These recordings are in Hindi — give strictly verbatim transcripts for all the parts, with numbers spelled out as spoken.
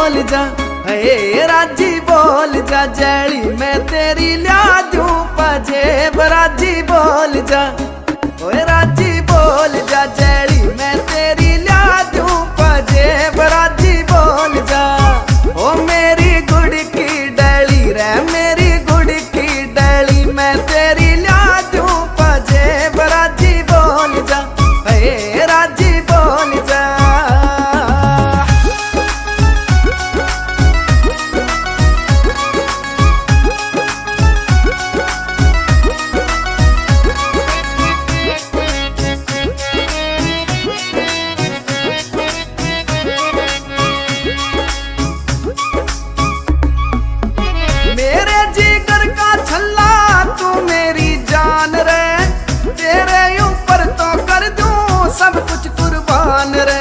बोल जा, हे राजी बोल जा, जैली मैं तेरी लिया दूं पजेब। राजी बोल जा, ओए राजी बोल जा, जैली मैं तेरी लिया दूं पजेब। राजी बोल जा, ओ मेरी गुड़ की डली रे, मेरी गुड़ की डली मैं तेरी लिया दूं पजेब। राजी बोल जा, हे राजी बोल जा। मेरे जिगर का छल्ला तू मेरी जान रे, तेरे ऊपर तो कर दूं सब कुछ कुर्बान रे।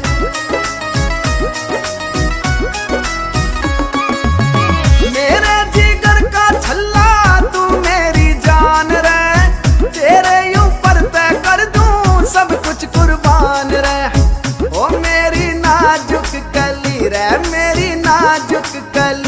मेरे जिगर का छल्ला तू मेरी जान रे, तेरे ऊपर तो कर दूं सब कुछ कुर्बान रे। ओ मेरी नाजुक कली रे, मेरी नाजुक कली